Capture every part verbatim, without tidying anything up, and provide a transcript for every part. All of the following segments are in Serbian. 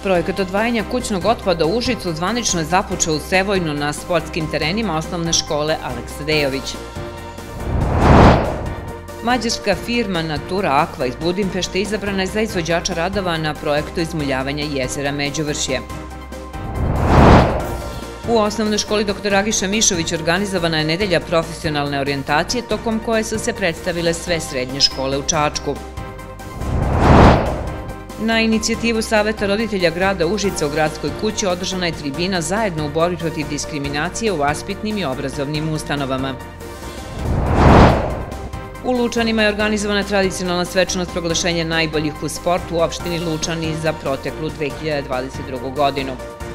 Projekat odvajanja kućnog otpada u Užicu zvanično je započeo u Sevojnu na sportskim terenima osnovne škole Aleksa Dejović. Mađarska firma Natura Aqua iz Budimpešte izabrana je za izvođača radova na projektu izmuljavanja jezera Međuvršje. U osnovnoj školi doktor Agiša Mišović organizovana je nedelja profesionalne orijentacije tokom koje su se predstavile sve srednje škole u Čačku. Na inicijativu Saveta roditelja grada Užica u gradskoj kući održana je tribina zajedno u borbi protiv diskriminacije u vaspitnim i obrazovnim ustanovama. U Lučanima je organizovana tradicionalna svečanost proglašenja najboljih u sportu u opštini Lučani za proteklu dve hiljade dvadeset drugu. godinu.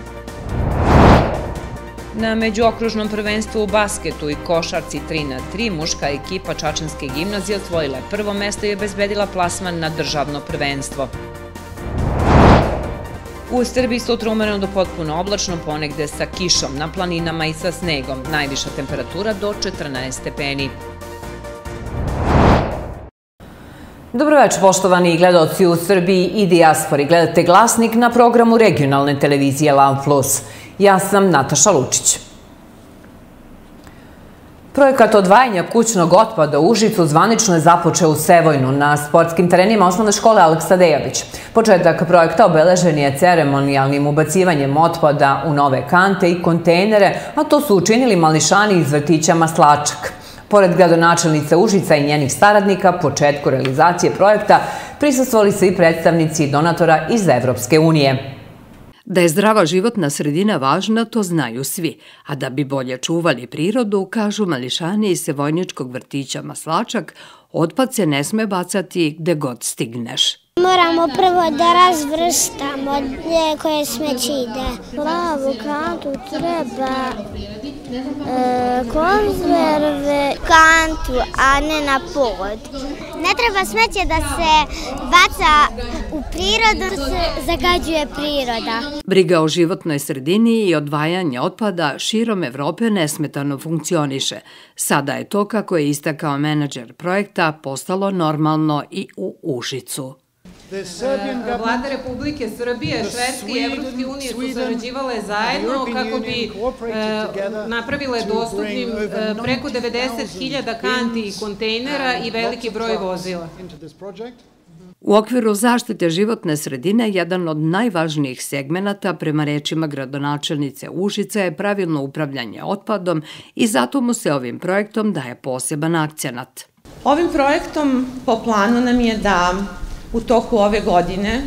Na međuokružnom prvenstvu u basketu i košarci tri na tri muška ekipa Čačanske gimnazije osvojila je prvo mesto i obezbedila plasman na državno prvenstvo. U Srbiji sutra umereno do potpuno oblačno, ponegde sa kišom, na planinama i sa snegom. Najviša temperatura do četrnaest stepeni. Dobroveče, poštovani gledaoci u Srbiji i dijaspori. Gledate Glasnik na programu regionalne televizije Lav plus. Ja sam Nataša Lučić. Projekat odvajanja kućnog otpada u Užicu zvanično je započeo u Sevojnu na sportskim terenima osnovne škole Aleksa Dejović. Početak projekta obeležen je ceremonijalnim ubacivanjem otpada u nove kante i kontejnere, a to su učinili mališani iz vrtića Maslačak. Pored gradonačelnice Užica i njenih saradnika, početku realizacije projekta prisustvovali su i predstavnici donatora iz Evropske unije. Da je zdrava životna sredina važna, to znaju svi, a da bi bolje čuvali prirodu, kažu mališani iz Sevojničkog vrtića Maslačak, otpad se ne sme bacati gde god stigneš. Moramo prvo da razvrstamo gde koje smeće ide. Plavu kantu treba konzerve, kantu, a ne na pod. Ne treba smeće da se baca u prirodu, da se zagađuje priroda. Briga o životnoj sredini i odvajanje otpada širom Evrope nesmetano funkcioniše. Sada je to, kako je istakao menadžer projekta, postalo normalno i u Užicu. Vlada Republike Srbije, Švedske i Evropske unije su sarađivale zajedno kako bi napravile dostupnim preko devedeset hiljada kanti i kontejnera i veliki broj vozila. U okviru zaštite životne sredine, jedan od najvažnijih segmenata, prema rečima gradonačelnice Užica, je pravilno upravljanje otpadom i zato mu se ovim projektom daje poseban akcenat. Ovim projektom po planu nam je da u toku ove godine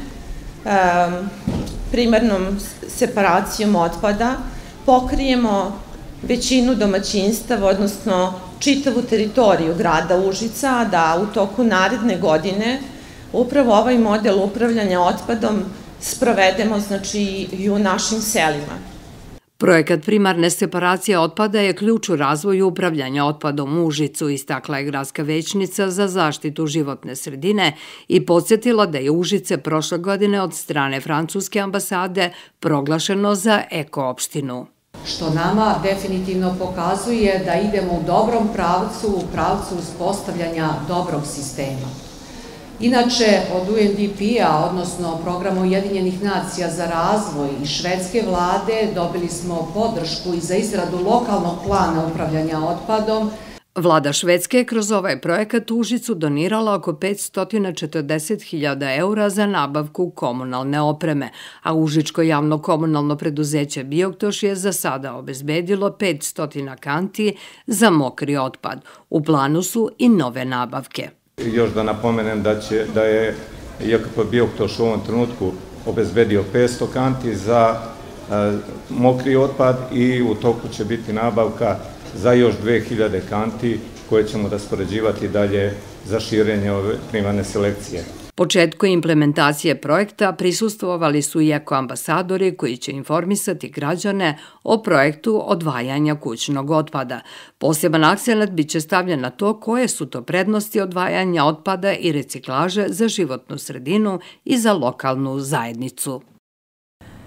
primarnom separacijom otpada pokrijemo većinu domaćinstava, odnosno čitavu teritoriju grada Užica, da u toku naredne godine upravo ovaj model upravljanja otpadom sprovedemo, znači, i u našim selima. Projekat primarne separacije otpada je ključ u razvoju upravljanja otpadom u Užicu, istakla je gradska većnica za zaštitu životne sredine i podsjetila da je Užice prošle godine od strane francuske ambasade proglašeno za eko-opštinu. Što nama definitivno pokazuje da idemo u dobrom pravcu, u pravcu uspostavljanja dobrog sistema. Inače, od U N D P-a, odnosno Programa Ujedinjenih nacija za razvoj i švedske vlade, dobili smo podršku i za izradu lokalnog plana upravljanja otpadom. Vlada Švedske je kroz ovaj projekat Užicu donirala oko petsto četrdeset hiljada eura za nabavku komunalne opreme, a Užičko javno komunalno preduzeće Bioktoš je za sada obezbedilo petsto kanti za mokri otpad. U planu su i nove nabavke. Još da napomenem da je J K P Bioktoš u ovom trenutku obezbedio petsto kanti za mokri otpad i u toku će biti nabavka za još dve hiljade kanti koje ćemo raspoređivati dalje za širenje ove primarne selekcije. Početku implementacije projekta prisustvovali su i eko-ambasadori koji će informisati građane o projektu odvajanja kućnog otpada. Poseban akcenat biće stavljen na to koje su to prednosti odvajanja otpada i reciklaže za životnu sredinu i za lokalnu zajednicu.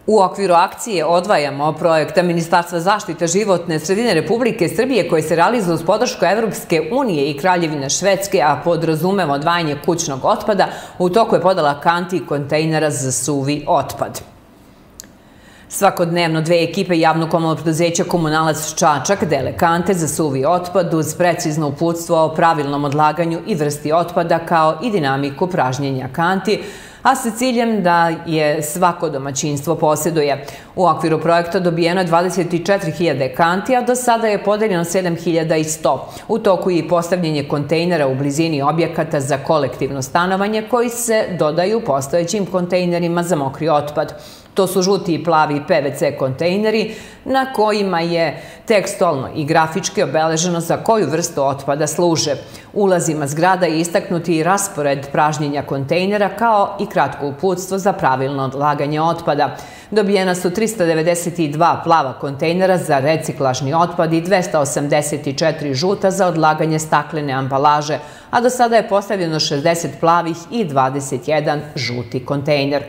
U okviru akcije Odvajamo projekta Ministarstva zaštite životne sredine Republike Srbije koji se realizuje uz podršku Evropske unije i Kraljevine Švedske, a podrazumeva odvajanje kućnog otpada, u toku je podela kanti i kontejnera za suvi otpad. Svakodnevno dve ekipe javno-komunalnog preduzeća Komunalac Čačak dele kante za suvi otpad uz precizno uputstvo o pravilnom odlaganju i vrsti otpada kao i dinamiku pražnjenja kanti, a sa ciljem da je svako domaćinstvo posjeduje. U okviru projekta dobijeno je dvadeset četiri hiljade kanti, a do sada je podeljeno sedam hiljada sto. U toku je i postavljanje kontejnera u blizini objekata za kolektivno stanovanje koji se dodaju postojećim kontejnerima za mokri otpad. To su žuti i plavi P V C kontejneri na kojima je tekstualno i grafički obeleženo za koju vrstu otpada služe. Ulazima zgrada je istaknuti i raspored pražnjenja kontejnera kao i kratko uputstvo za pravilno odlaganje otpada. Dobijena su trista devedeset dva plava kontejnera za reciklažni otpad i dvesta osamdeset četiri žuta za odlaganje staklene ambalaže, a do sada je postavljeno šezdeset plavih i dvadeset jedan žuti kontejner.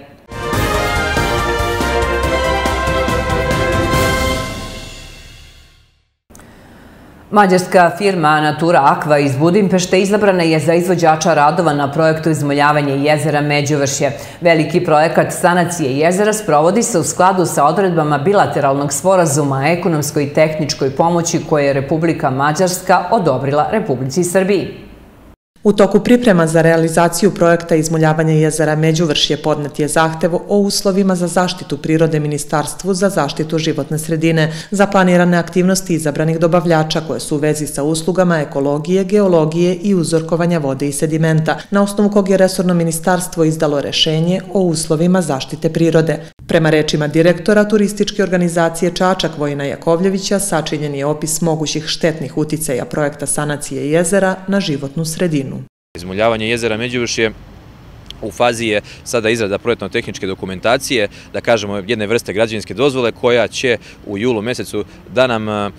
Mađarska firma Natura Aqua iz Budimpešte izabrana je za izvođača radova na projektu izmoljavanja jezera Međuvršje. Veliki projekat sanacije jezera sprovodi se u skladu sa odredbama bilateralnog sporazuma o ekonomskoj i tehničkoj pomoći koje je Republika Mađarska odobrila Republici Srbiji. U toku priprema za realizaciju projekta izmoljavanja jezera Međuvršje podnet je zahtev o uslovima za zaštitu prirode Ministarstvu za zaštitu životne sredine za planirane aktivnosti izabranih dobavljača koje su u vezi sa uslugama ekologije, geologije i uzorkovanja vode i sedimenta, na osnovu kog je resorno ministarstvo izdalo rešenje o uslovima zaštite prirode. Prema rečima direktora turističke organizacije Čačak Vojina Jakovljevića, sačinjen je opis mogućih štetnih uticaja projekta sanacije jezera na životnu sredinu. Izmoljavanje jezera Međuvršje u fazi je sada izrada projektno-tehničke dokumentacije, da kažemo jedne vrste građevinske dozvole koja će u julu mesecu da nam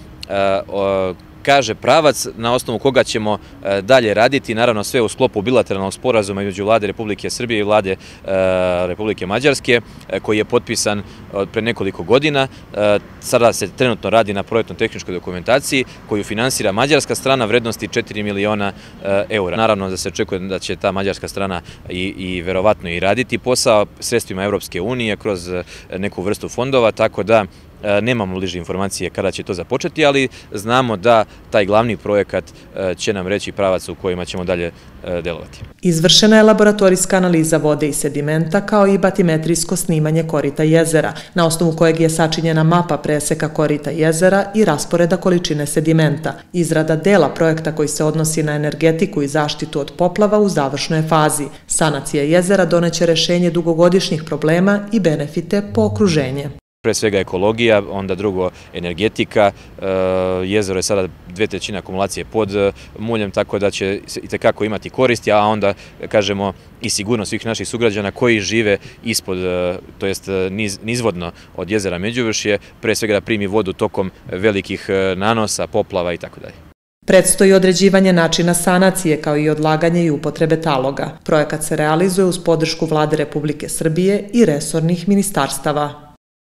kaže pravac na osnovu koga ćemo dalje raditi, naravno sve u sklopu bilateralnog sporazuma između Vlade Republike Srbije i Vlade Republike Mađarske, koji je potpisan pre nekoliko godina. Sada se trenutno radi na projektno-tehničkoj dokumentaciji koju finansira mađarska strana vrednosti četiri miliona eura. Naravno da se očekuje da će ta mađarska strana i, i verovatno i raditi posao sredstvima Evropske unije kroz neku vrstu fondova, tako da nemamo bliže informacije kada će to započeti, ali znamo da taj glavni projekat će nam reći pravac u kojima ćemo dalje delovati. Izvršena je laboratorijska analiza vode i sedimenta kao i batimetrijsko snimanje korita jezera, na osnovu kojeg je sačinjena mapa preseka korita jezera i rasporeda količine sedimenta. Izrada dela projekta koji se odnosi na energetiku i zaštitu od poplava u završnoj fazi. Sanacija jezera doneće rešenje dugogodišnjih problema i benefite po okruženje. Pre svega ekologija, onda drugo energetika, jezero je sada dve trećine akumulacije pod muljem, tako da će itekako imati koristi, a onda, kažemo, i sigurnost svih naših sugrađana koji žive ispod, to jest nizvodno od jezera Međuvršje, pre svega da primi vodu tokom velikih nanosa, poplava i tako dalje. Predstoji određivanje načina sanacije kao i odlaganje i upotrebe taloga. Projekat se realizuje uz podršku Vlade Republike Srbije i resornih ministarstava.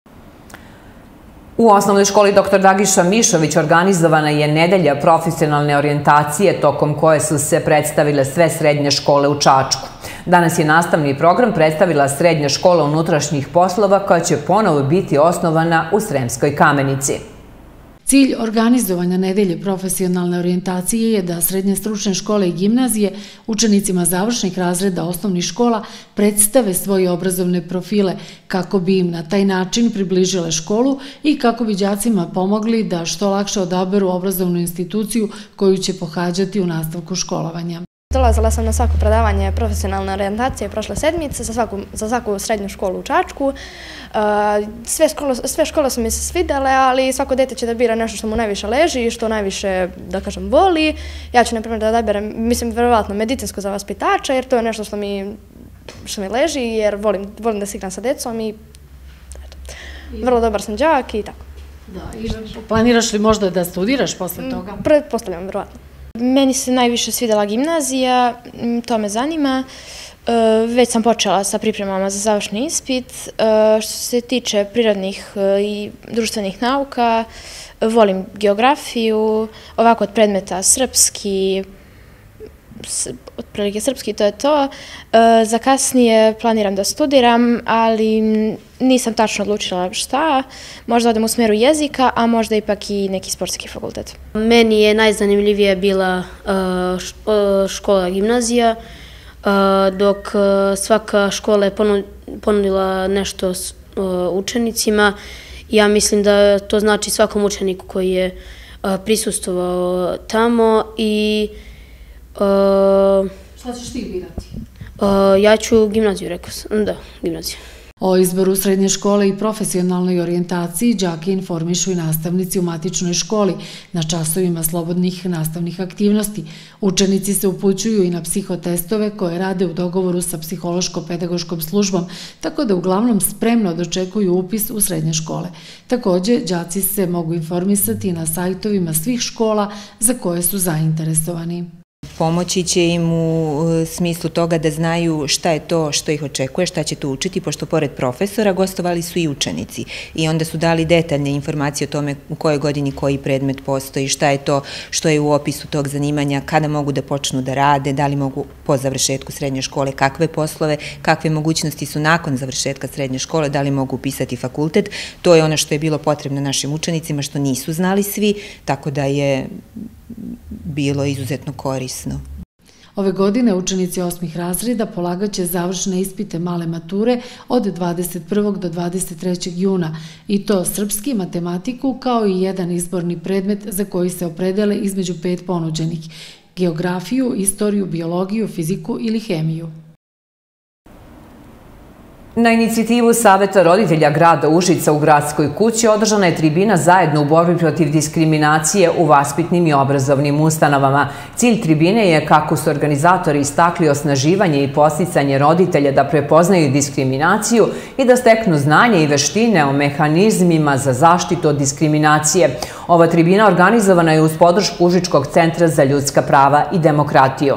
U osnovnoj školi doktor Dragiša Mišović organizovana je nedelja profesionalne orijentacije tokom koje su se predstavile sve srednje škole u Čačku. Danas je nastavni program predstavila Srednja škola unutrašnjih poslova koja će ponovo biti osnovana u Sremskoj Kamenici. Cilj organizovanja nedelje profesionalne orijentacije je da srednje stručne škole i gimnazije učenicima završnih razreda osnovnih škola predstave svoje obrazovne profile kako bi im na taj način približile školu i kako bi đacima pomogli da što lakše odaberu obrazovnu instituciju koju će pohađati u nastavku školovanja. Dolazila sam na svako predavanje profesionalne orijentacije prošle sedmice za svaku, za svaku srednju školu u Čačku. Sve škole, sve škole su mi se svidele, ali svako dete će da bira nešto što mu najviše leži i što najviše, da kažem, voli. Ja ću, na primjer, da odaberem, mislim, verovatno medicinsko za vaspitača, jer to je nešto što mi, što mi leži, jer volim, volim da se igram sa decom i eto, vrlo dobar sam đak i tako. Da, i planiraš li možda da studiraš posle toga? Pretpostavljam, verovatno. Meni se najviše svidela gimnazija, to me zanima. Već sam počela sa pripremama za završni ispit. Što se tiče prirodnih i društvenih nauka, volim geografiju, ovako od predmeta srpski, otprilike srpski, to je to. Za kasnije planiram da studiram, ali nisam tačno odlučila šta. Možda odem u smeru jezika, a možda ipak i neki sportski fakultet. Meni je najzanimljivija bila škola gimnazija, dok svaka škola je ponudila nešto učenicima. Ja mislim da to znači svakom učeniku koji je prisustvovao tamo i... Šta ćeš ti birati? Ja ću gimnaziju, rekao sam. Da, gimnaziju. O izboru srednje škole i profesionalnoj orijentaciji đake informišu i nastavnici u matičnoj školi na časovima slobodnih nastavnih aktivnosti. Učenici se upućuju i na psihotestove koje rade u dogovoru sa psihološko-pedagoškom službom, tako da uglavnom spremno dočekuju upis u srednje škole. Takođe, đaci se mogu informisati na sajtovima svih škola za koje su zainteresovani. Pomoći će im u smislu toga da znaju šta je to što ih očekuje, šta će tu učiti, pošto pored profesora gostovali su i učenici i onda su dali detaljne informacije o tome u kojoj godini koji predmet postoji, šta je to što je u opisu tog zanimanja, kada mogu da počnu da rade, da li mogu po završetku srednje škole, kakve poslove, kakve mogućnosti su nakon završetka srednje škole, da li mogu upisati fakultet. To je ono što je bilo potrebno našim učenicima, što nisu znali svi, tako da je bilo izuzetno korisno. Ove godine učenici osmih razreda polagaće završne ispite male mature od dvadeset prvog do dvadeset trećeg juna i to srpski, matematiku kao i jedan izborni predmet za koji se opredele između pet ponuđenih: geografiju, istoriju, biologiju, fiziku ili hemiju. Na inicijativu Saveta roditelja grada Užica u gradskoj kući održana je tribina zajedno u borbi protiv diskriminacije u vaspitnim i obrazovnim ustanovama. Cilj tribine je, kako su organizatori istakli, osnaživanje i podsticanje roditelja da prepoznaju diskriminaciju i da steknu znanje i veštine o mehanizmima za zaštitu od diskriminacije. Ova tribina organizovana je uz podršku Užičkog centra za ljudska prava i demokratiju.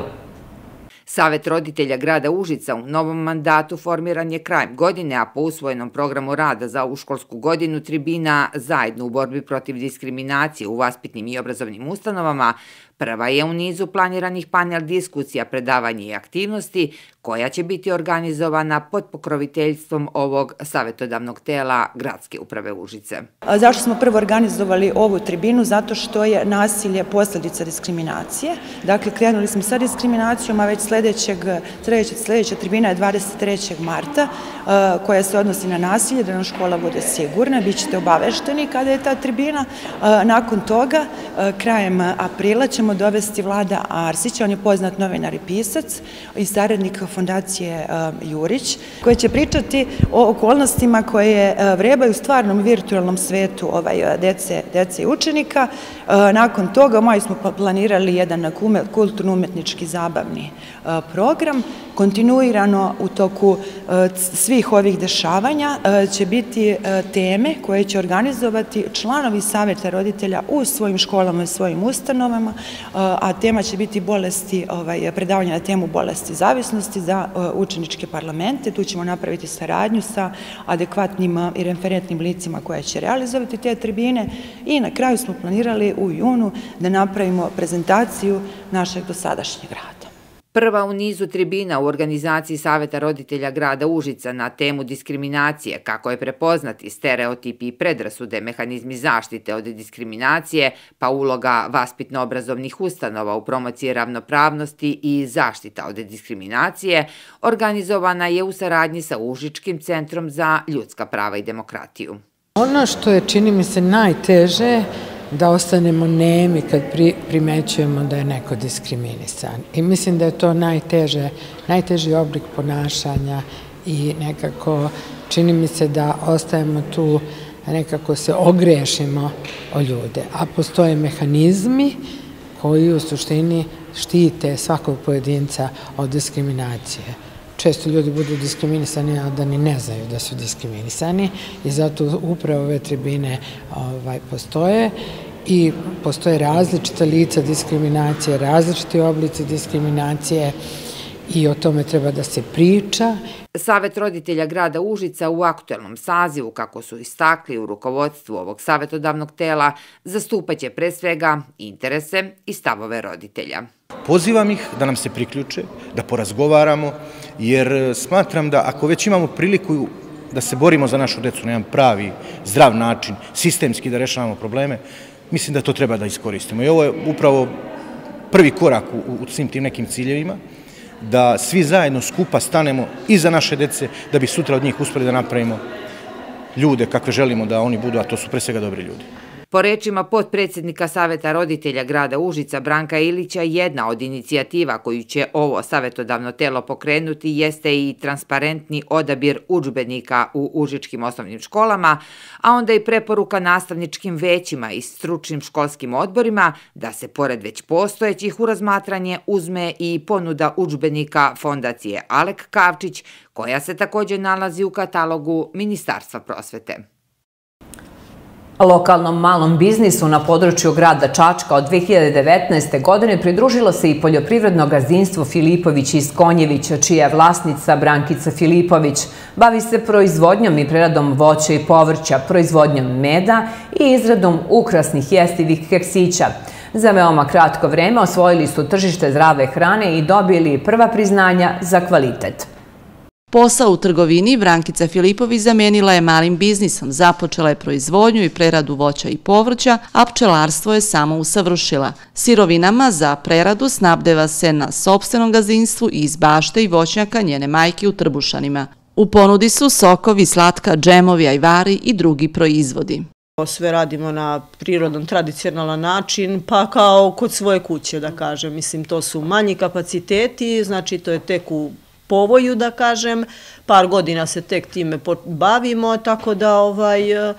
Savet roditelja grada Užica u novom mandatu formiran je krajem godine, a po usvojenom programu rada za ovu školsku godinu tribina zajedno u borbi protiv diskriminacije u vaspitnim i obrazovnim ustanovama prva je u nizu planiranih panel diskusija, predavanja i aktivnosti koja će biti organizovana pod pokroviteljstvom ovog savjetodavnog tela Gradske uprave Užice. Zašto smo prvo organizovali ovu tribinu? Zato što je nasilje posljedica diskriminacije. Dakle, krenuli smo sa diskriminacijom, a već sljedeća tribina je dvadeset trećeg marta koja se odnosi na nasilje, da nam škola bude sigurna. Bićete obavešteni kada je ta tribina. Nakon toga, krajem aprila ćemo dovesti Vlada Arsića, on je poznat novinar i pisac i saradnik fondacije Jurić, koji će pričati o okolnostima koje vrebaju u stvarnom virtualnom svetu dece i učenika. Nakon toga, u maju smo planirali jedan kulturno-umetnički zabavni program. Kontinuirano u toku svih ovih dešavanja će biti teme koje će organizovati članovi Saveta roditelja u svojim školama i svojim ustanovama, a tema će biti bolesti, predavanja na temu bolesti zavisnosti za učeničke parlamente. Tu ćemo napraviti saradnju sa adekvatnim i referentnim licima koja će realizovati te tribine i na kraju smo planirali u junu da napravimo prezentaciju našeg dosadašnjeg rada. Prva u nizu tribina u organizaciji Saveta roditelja grada Užica na temu diskriminacije, kako je prepoznati stereotipi i predrasude, mehanizmi zaštite od diskriminacije, pa uloga vaspitno-obrazovnih ustanova u promociji ravnopravnosti i zaštita od diskriminacije, organizovana je u saradnji sa Užičkim centrom za ljudska prava i demokratiju. Ono što je, čini mi se, najteže da ostanemo nemi kad primećujemo da je neko diskriminisan. I mislim da je to najteže, najteži oblik ponašanja i nekako čini mi se da ostajemo tu, nekako se ogrešimo o ljude. A postoje mehanizmi koji u suštini štite svakog pojedinca od diskriminacije. Često ljudi budu diskriminisani, a da ni ne znaju da su diskriminisani i zato upravo ove tribine postoje i postoje različita lica diskriminacije, različiti oblici diskriminacije i o tome treba da se priča. Savet roditelja grada Užica u aktuelnom sazivu, kako su istakli u rukovodstvu ovog savjetodavnog tela, zastupaće pre svega interese i stavove roditelja. Pozivam ih da nam se priključe, da porazgovaramo, jer smatram da ako već imamo priliku da se borimo za našu decu na jedan pravi, zdrav način, sistemski da rešavamo probleme, mislim da to treba da iskoristimo. I ovo je upravo prvi korak u svim tim nekim ciljevima, da svi zajedno skupa stanemo iza naše dece, da bi sutra od njih uspeli da napravimo ljude kakve želimo da oni budu, a to su pre svega dobri ljudi. Po rečima potpredsjednika Saveta roditelja grada Užica Branka Ilića, jedna od inicijativa koju će ovo savjetodavno telo pokrenuti jeste i transparentni odabir udžbenika u užičkim osnovnim školama, a onda i preporuka nastavničkim većima i stručnim školskim odborima da se pored već postojećih u razmatranje uzme i ponuda udžbenika Fondacije Alek Kavčić, koja se također nalazi u katalogu Ministarstva prosvete. Lokalnom malom biznisu na području grada Čačka od dve hiljade devetnaeste. godine pridružilo se i poljoprivredno gazdinstvo Filipović iz Konjevića, čija je vlasnica Brankica Filipović. Bavi se proizvodnjom i preradom voća i povrća, proizvodnjom meda i izradom ukrasnih jestivih keksića. Za veoma kratko vreme osvojili su tržište zdrave hrane i dobili prva priznanja za kvalitet. Posao u trgovini Brankica Filipović zamenila je malim biznisom, započela je proizvodnju i preradu voća i povrća, a pčelarstvo je samo usavršila. Sirovinama za preradu snabdeva se na sopstvenom gazdinstvu i iz bašte i voćnjaka njene majke u Trbušanima. U ponudi su sokovi, slatka, džemovi, ajvari i drugi proizvodi. Sve radimo na prirodan, tradicionalan način, pa kao kod svoje kuće, da kažem. Mislim, to su manji kapaciteti, znači to je tek u povoju, da kažem, par godina se tek time bavimo, tako da, ovaj,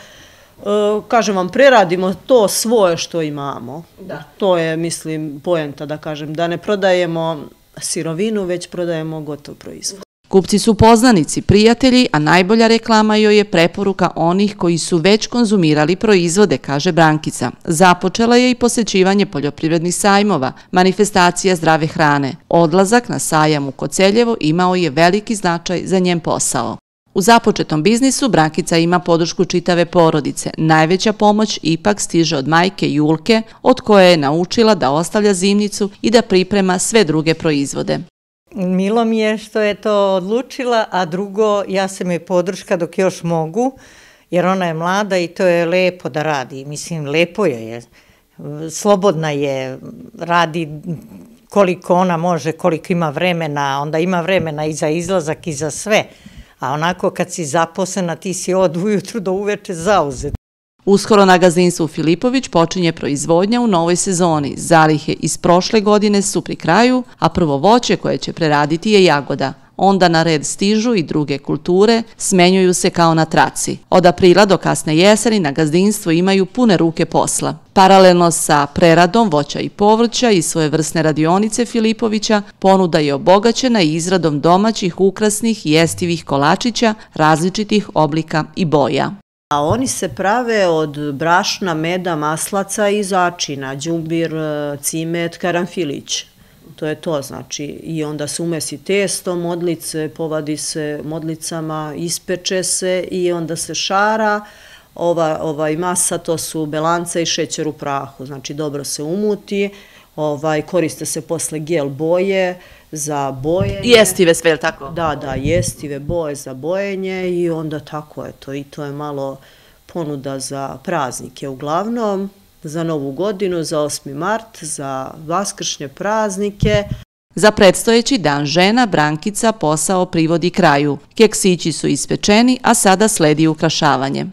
kažem vam, preradimo to svoje što imamo. To je, mislim, poenta, da kažem, da ne prodajemo sirovinu, već prodajemo gotov proizvod. Kupci su poznanici, prijatelji, a najbolja reklama joj je preporuka onih koji su već konzumirali proizvode, kaže Brankica. Započela je i posećivanje poljoprivrednih sajmova, manifestacija zdrave hrane. Odlazak na sajam u Koceljevo imao je veliki značaj za njen posao. U započetom biznisu Brankica ima podršku čitave porodice. Najveća pomoć ipak stiže od majke Julke, od koje je naučila da ostavlja zimnicu i da priprema sve druge proizvode. Milo mi je što je to odlučila, a drugo, ja sam joj podrška dok još mogu, jer ona je mlada i to je lepo da radi. Mislim, lepo joj je, slobodna je, radi koliko ona može, koliko ima vremena, onda ima vremena i za izlazak i za sve. A onako kad si zaposlena, ti si od ujutru do uveče zauzet. Uskoro na gazdinstvu Filipović počinje proizvodnja u novoj sezoni. Zalihe iz prošle godine su pri kraju, a prvo voće koje će preraditi je jagoda. Onda na red stižu i druge kulture, smenjuju se kao na traci. Od aprila do kasne jeseni na gazdinstvu imaju pune ruke posla. Paralelno sa preradom voća i povrća i svojevrsne radionice Filipovića, ponuda je obogaćena izradom domaćih ukrasnih i jestivih kolačića različitih oblika i boja. A oni se prave od brašna, meda, maslaca i začina, đumbir, cimet, karanfilić. To je to, znači, i onda se umesi testo, modlice, povadi se modlicama, ispeče se i onda se šara. Ova, ovaj masa, to su belanca i šećer u prahu, znači dobro se umuti, ovaj, koriste se posle gel boje za bojenje. Jestive sve, je tako? Da, da, jestive boje za bojenje i onda tako je to. I to je malo ponuda za praznike uglavnom, za Novu godinu, za osmi mart, za vaskršnje praznike. Za predstojeći dan žena Brankica posao privodi kraju. Keksići su ispečeni, a sada sledi ukrašavanje.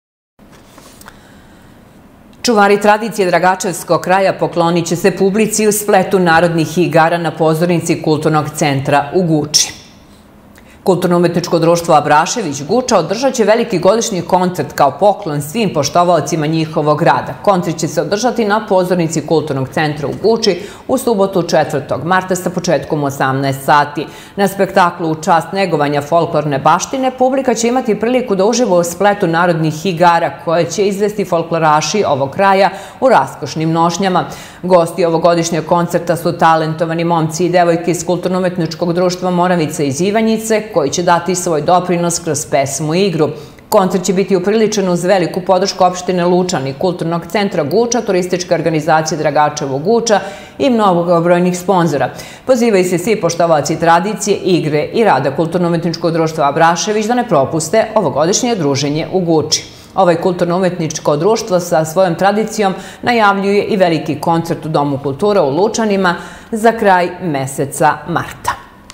Čuvari tradicije Dragačevskog kraja poklonit će se publici u spletu narodnih igara na pozornici Kulturnog centra u Guči. Kulturno-umetničko društvo Abrašević Guča održat će veliki godišnji koncert kao poklon svim poštovaocima njihovog rada. Koncert će se održati na pozornici Kulturnog centra u Guči u subotu četvrtog marta sa početkom u osamnaest sati. Na spektaklu u čast negovanja folklorne baštine publika će imati priliku da uživa u spletu narodnih igara koje će izvesti folkloraši ovog kraja u raskošnim nošnjama. Gosti ovogodišnjeg koncerta su talentovani momci i devojke iz Kulturno-umetničkog društva Moravica iz Ivanjice, koji će dati svoj doprinos kroz pesmu i igru. Koncert će biti upriličen uz veliku podršku opštine Lučani, Kulturnog centra Guča, turističke organizacije Dragačevo Guča i mnogobrojnih sponzora. Pozivaju se svi poštovaoci tradicije, igre i rada Kulturno-umetničkog društva Abrašević da ne propuste ovogodišnje druženje u Guči. Ovaj kulturno-umetničko društvo sa svojom tradicijom najavljuje i veliki koncert u Domu kulture u Lučanima za kraj meseca marta.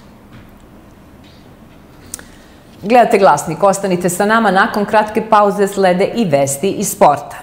Gledate Glasnik, ostanite sa nama, nakon kratke pauze slede i vesti iz sporta.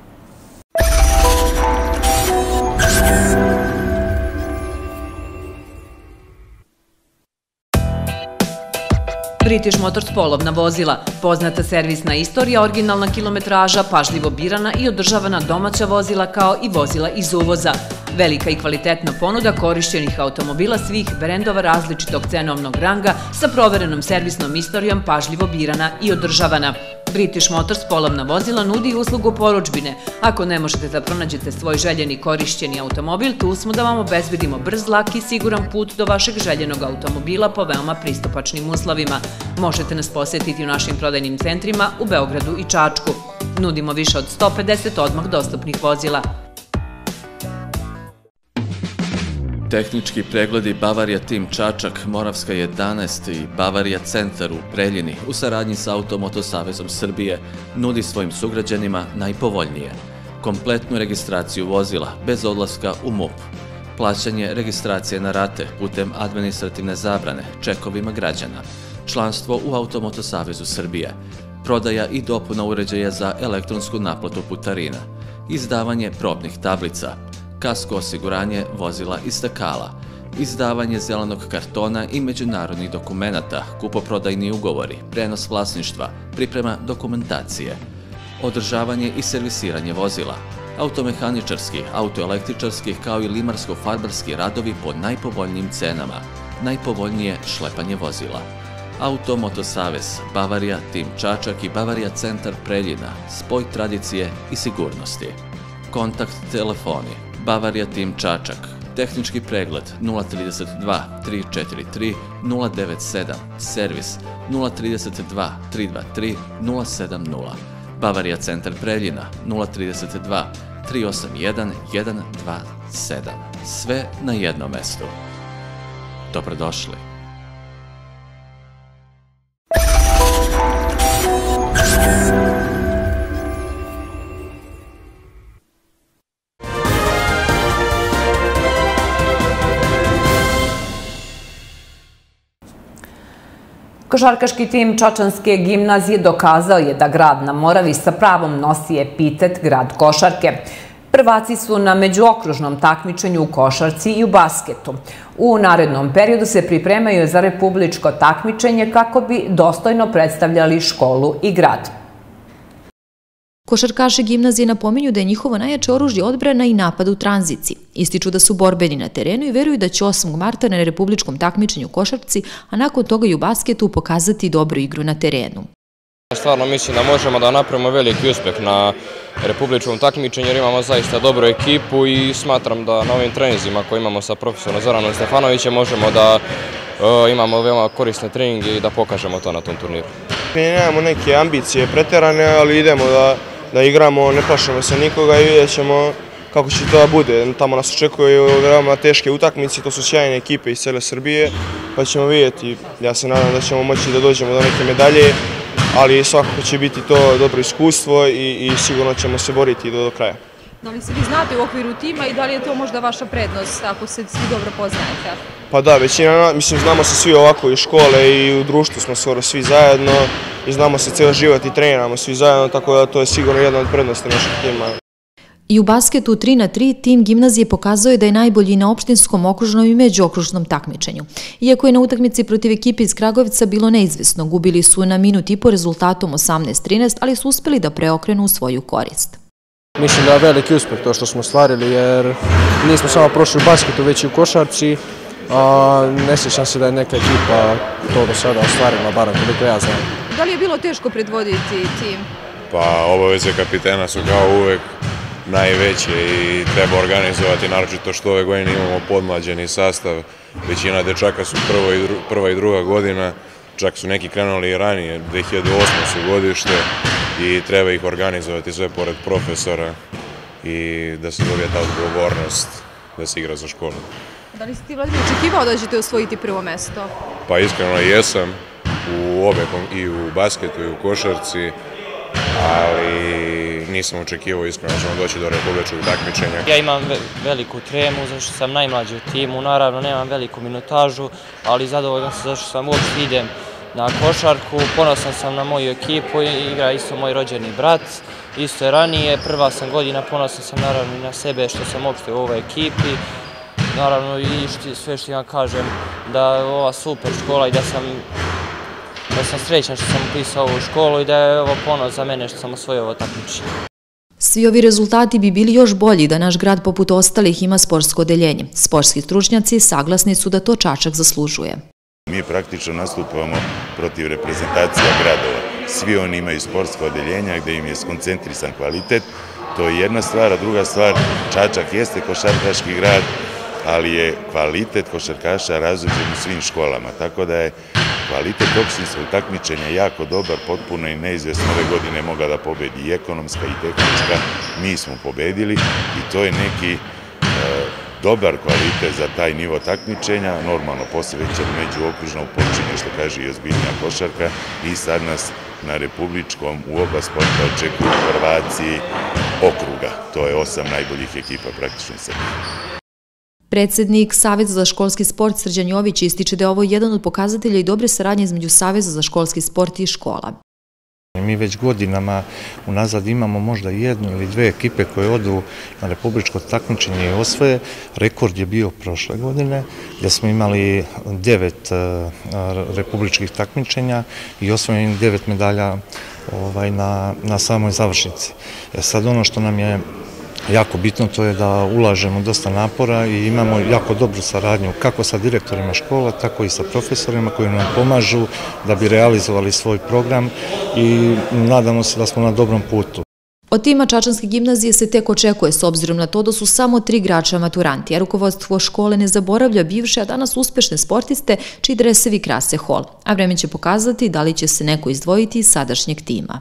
British Motors polovna vozila, poznata servisna istorija, originalna kilometraža, pažljivo birana i održavana domaća vozila kao i vozila iz uvoza. Velika i kvalitetna ponuda korišćenih automobila svih brendova različitog cenovnog ranga sa proverenom servisnom istorijom, pažljivo birana i održavana. British Motors polovna vozila nudi i uslugu porudžbine. Ako ne možete da pronađete svoj željeni korišćeni automobil, tu smo da vam obezbedimo brz, lak i siguran put do vašeg željenog automobila po veoma pristupačnim uslovima. Možete nas posjetiti u našim prodajnim centrima u Beogradu i Čačku. Nudimo više od sto pedeset odmah dostupnih vozila. Tehnički pregledi Bavarija Tim Čačak, Moravska jedanaest i Bavarija Centar u Preljini u saradnji sa Automoto Savezom Srbije nudi svojim sugrađanima najpovoljnije. Kompletnu registraciju vozila bez odlaska u M U P. Plaćanje registracije na rate putem administrativne zabrane čekovima građana. Članstvo u Automoto Savezu Srbije. Prodaja i dopuna uređaja za elektronsku naplatu putarina. Izdavanje probnih tablica. Kasko osiguranje vozila i stakala, izdavanje zelenog kartona i međunarodnih dokumenata, kupoprodajni ugovori, prenos vlasništva, priprema dokumentacije, održavanje i servisiranje vozila, automehaničarski, autoelektričarski kao i limarsko-farbarski radovi po najpovoljnijim cenama, najpovoljnije šlepanje vozila. Automoto Savez, Bavarija Tim Čačak i Bavarija Centar Preljina, spoj tradicije i sigurnosti. Kontakt telefoni Bavarija Tim Čačak, tehnički pregled nula trideset dva tri četiri tri nula devet sedam, servis nula trideset dva tri dva tri nula sedam nula, Bavarija Centar Preljina nula trideset dva tri osam jedan jedan dva sedam, sve na jednom mestu. Dobrodošli. Košarkaški tim Čačanske gimnazije dokazao je da grad na Moravi sa pravom nosi epitet grad košarke. Prvaci su na međuokružnom takmičenju u košarci i u basketu. U narednom periodu se pripremaju za republičko takmičenje kako bi dostojno predstavljali školu i grad. Košarkaši gimnazije napominju da je njihovo najjače oružje odbrana i napad u tranziciji. Ističu da su borbeni na terenu i veruju da će osmog marta na republičkom takmičenju u košarci, a nakon toga i u basketu pokazati dobru igru na terenu. Stvarno mislim da možemo da napravimo veliki uspeh na republičkom takmičenju jer imamo zaista dobru ekipu i smatram da na ovim treninzima koje imamo sa profesorom Zoranom Stefanovićem možemo da imamo veoma korisne treninge i da pokažemo to na tom turniru. Mi nemamo neke ambicije preterane, ali idemo da da igramo, ne plašimo se nikoga i vidjet ćemo kako će to da bude. Tamo nas očekuju veoma teške utakmice, to su sjajne ekipe iz cele Srbije, pa ćemo vidjeti. Ja se nadam da ćemo moći da dođemo do neke medalje, ali svakako će biti to dobro iskustvo i sigurno ćemo se boriti do kraja. Da li se vi znate u okviru tima i da li je to možda vaša prednost ako se svi dobro poznajete? Pa da, većina, mislim, znamo se svi ovako iz škole i u društvu smo skoro svi zajedno i znamo se cijel život i treniramo svi zajedno, tako da to je sigurno jedna od prednosti našeg tima. I u basketu tri na tri tim gimnazije pokazao je da je najbolji na opštinskom, okružnom i međuokružnom takmičenju. Iako je na utakmici protiv ekipe iz Kragujevca bilo neizvesno, gubili su na minut i po rezultatom osamnaest trinaest, ali su uspeli da preokrenu u svoju korist. Mislim da je veliki uspeh to što smo ostvarili, jer nismo samo prošli u basketu, već i u košarci, a ne sjećam se da je neka ekipa to do sada ostvarila, barem koliko ja znam. Da li je bilo teško predvoditi tim? Pa obaveze kapitena su kao uvek najveće i treba organizovati, naročito što ove godine imamo podmlađeni sastav. Većina dečaka su prva i druga godina, čak su neki krenuli i ranije, dve hiljade osme su godište i treba ih organizovati sve pored profesora i da se dobije ta odgovornost da se igra za školu. Da li si ti, Vladimir, očekivao da ćete osvojiti prvo mesto? Pa iskreno jesam, u obe, i u basketu i u košarci, ali nisam očekivao iskreno da ćemo doći do republičkog takmičenja. Ja imam veliku tremu, zašto sam najmlađi u timu, naravno nemam veliku minutažu, ali zadovoljan sam zašto sam uopšte idem na košarku, ponosan sam na moju ekipu, igra isto moj rođeni brat, isto je ranije, prva sam godina, ponosan sam naravno i na sebe što sam uopšte u ovoj ekipi, naravno i sve što ja kažem da je ova super škola i da sam da sam srećan što sam upisao ovu školu i da je ovo ponos za mene što sam osvojio ovo takmičenje. Svi ovi rezultati bi bili još bolji da naš grad poput ostalih ima sportsko odeljenje. Sportski stručnjaci saglasni su da to Čačak zaslužuje. Mi praktično nastupamo protiv reprezentacija gradova. Svi oni imaju sportsko odeljenja gde im je skoncentrisan kvalitet. To je jedna stvar, a druga stvar, Čačak jeste košarkaški grad, ali je kvalitet košarkaša različit u svim školama, tako da je kvalitet opštinskog takmičenja jako dobar, potpuno i neizvesno ove godine mogla da pobedi i ekonomska i tehnička, mi smo pobedili i to je neki dobar kvalitet za taj nivo takmičenja, normalno posle već međuokružno počinje, što kaže i ozbiljnija košarka i sad nas na republičkom u oba sporta očekuju prvaci okruga, to je osam najboljih ekipa praktično Srbije. Predsednik Saveza za školski sport Srđan Jović ističe da je ovo jedan od pokazatelja i dobre saradnje između Saveza za školski sport i škola. Mi već godinama unazad imamo možda jednu ili dve ekipe koje odu na republičko takmičenje i osvoje. Rekord je bio prošle godine gde smo imali devet republičkih takmičenja i osvojenih devet medalja na samoj završnici. Sad ono što nam je jako bitno to je da ulažemo dosta napora i imamo jako dobru saradnju kako sa direktorima škola, tako i sa profesorima koji nam pomažu da bi realizovali svoj program i nadamo se da smo na dobrom putu. Od tima Čačanske gimnazije se tek očekuje s obzirom na to da su samo tri igrača maturanti, a rukovodstvo škole ne zaboravlja bivše, a danas uspešne sportiste čiji dresevi krase hol. A vreme će pokazati da li će se neko izdvojiti iz sadašnjeg tima.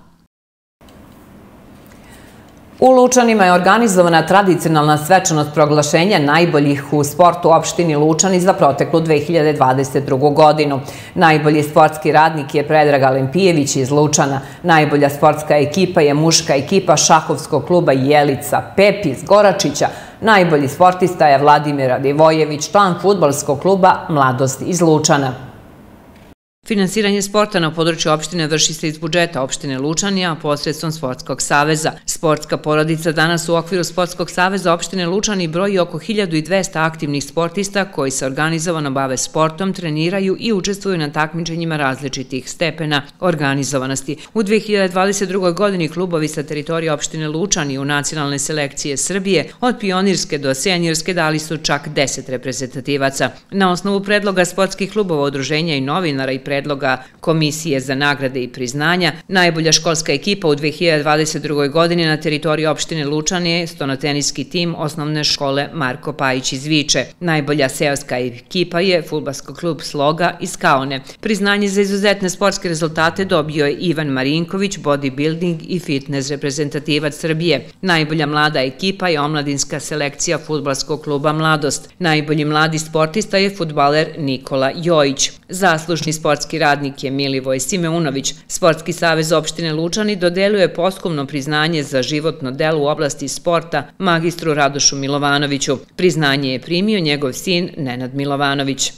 U Lučanima je organizovana tradicionalna svečanost proglašenja najboljih u sportu u opštini Lučani za proteklu dve hiljade dvadeset drugu. godinu. Najbolji sportski radnik je Predrag Alempijević iz Lučana. Najbolja sportska ekipa je muška ekipa šahovskog kluba Jelica Pep iz Goračića. Najbolji sportista je Vladimir Radivojević, član fudbalskog kluba Mladost iz Lučana. Finansiranje sporta na području opštine vrši se iz budžeta opštine Lučani, a posredstvom Sportskog saveza. Sportska porodica danas u okviru Sportskog saveza opštine Lučani broji oko hiljadu dvesta aktivnih sportista koji se organizovano bave sportom, treniraju i učestvuju na takmičenjima različitih stepena organizovanosti. U dve hiljade dvadeset drugoj. godini klubovi sa teritorije opštine Lučani u nacionalne selekcije Srbije od pionirske do senjorske dali su čak deset reprezentativaca. Na osnovu predloga sportskih klubova, udruženja i novinara i predloga Komisije za nagrade i priznanja, najbolja školska ekipa u dve hiljade dvadeset drugoj. godini na teritoriji opštine Lučani je stonoteniski tim osnovne škole Marko Pajić iz Viče. Najbolja seoska ekipa je fudbalski klub Sloga iz Kaone. Priznanje za izuzetne sportske rezultate dobio je Ivan Marinković, bodybuilding i fitness reprezentativac Srbije. Najbolja mlada ekipa je omladinska selekcija fudbalskog kluba Mladost. Najbolji mladi sportista je fudbaler Nikola Jojić. Zaslužni sportski radnik je Milivoj Simeunović. Sportski savez opštine Lučani dodeljuje posthumno priznanje za životno delo u oblasti sporta magistru Radošu Milovanoviću. Priznanje je primio njegov sin Nenad Milovanović.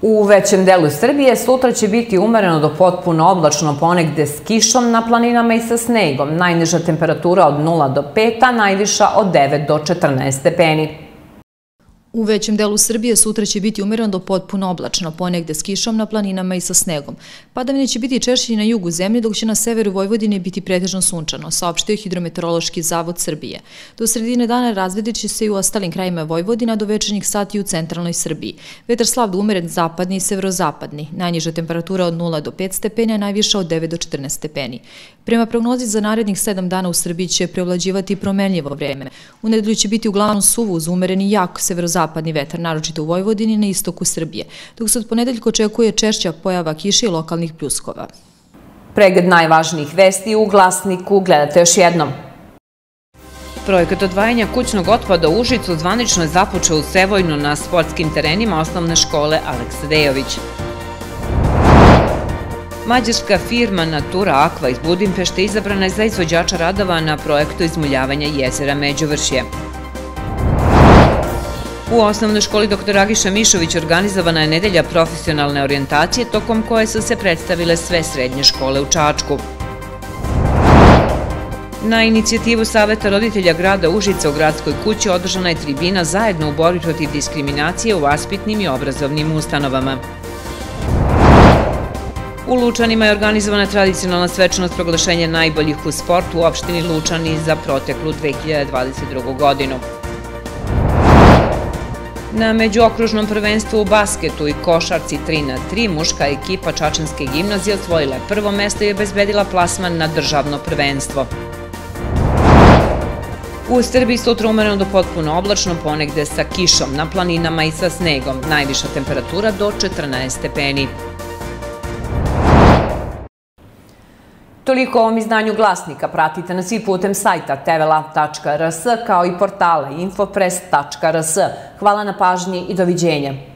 U većem delu Srbije sutra će biti umereno do potpuno oblačno, ponegde s kišom na planinama i sa snegom. Najniža temperatura od nula do pet, a najviša od devet do četrnaest stepeni. U većem delu Srbije sutra će biti umereno do potpuno oblačno, ponegde s kišom na planinama i sa snegom. Padavine će biti češće i na jugu zemlje, dok će na severu Vojvodine biti pretežno sunčano, saopštio Hidrometeorološki zavod Srbije. Do sredine dana razvedit će se i u ostalim krajima Vojvodina, do večernjih sati u centralnoj Srbiji. Vetar slab do umeren zapadni i severozapadni. Najniža temperatura od nula do pet stepeni, a najviša od devet do četrnaest stepeni. Prema prognozi za narednih sedam dana u Srbiji će preovlađivati promenljivo vreme. U nedelju će biti uglavnom suvo uz umereni jak severozapadni vetar, naročito u Vojvodini i na istoku Srbije, dok se od ponedeljka očekuje češća pojava kiše i lokalnih pljuskova. Pregled najvažnijih vesti u Glasniku gledate još jednom. Projekat odvajanja kućnog otpada u Užicu zvanično je započeo u Sevojnu na sportskim terenima osnovne škole Aleksa Dejović. Mađarska firma Natura Aqua iz Budimpešte izabrana je za izvođača radova na projektu izmuljavanja jezera Međuvršje. U osnovnoj školi doktor Agiša Mišović organizovana je nedelja profesionalne orijentacije, tokom koje su se predstavile sve srednje škole u Čačku. Na inicijativu Saveta roditelja grada Užica u gradskoj kući održana je tribina zajedno u borbi protiv diskriminacije u vaspitnim i obrazovnim ustanovama. U Lučanima je organizovana tradicionalna svečanost proglašenja najboljih u sportu u opštini Lučani za proteklu dve hiljade dvadeset drugu. godinu. Na međuokružnom prvenstvu u basketu i košarci tri na tri muška ekipa Čačanske gimnazije osvojila je prvo mesto i obezbedila plasman na državno prvenstvo. U Srbiji sutra umereno do potpuno oblačno, ponegde sa kišom na planinama i sa snegom. Najviša temperatura do četrnaest stepeni. Toliko o ovom izdanju Glasnika. Pratite nas i putem sajta tvela tačka rs kao i portala infopress tačka rs. Hvala na pažnji i doviđenja.